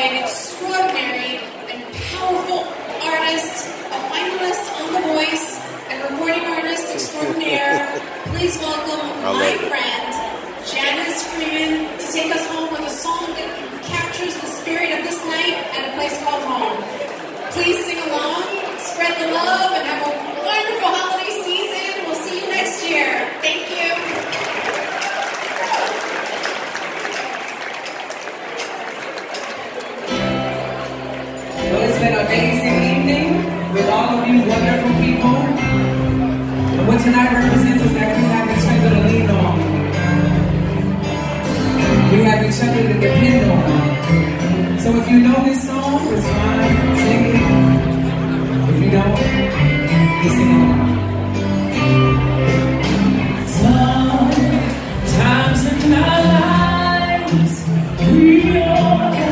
an extraordinary and powerful artist, a finalist on The Voice, and recording artist extraordinaire. Please welcome my friend, Janice Freeman, to take us home with a song that captures the spirit of this night and a place called home. Please sing along, spread the love, and have a wonderful holiday season. We'll see you next year. Thank you. Well, it's been an amazing evening with all of you wonderful people. And what tonight represents is that we have each other to lean on. We have each other to depend on. So if you know this song, it's fine, sing it. If you don't, you sing along. Sometimes in our lives, we all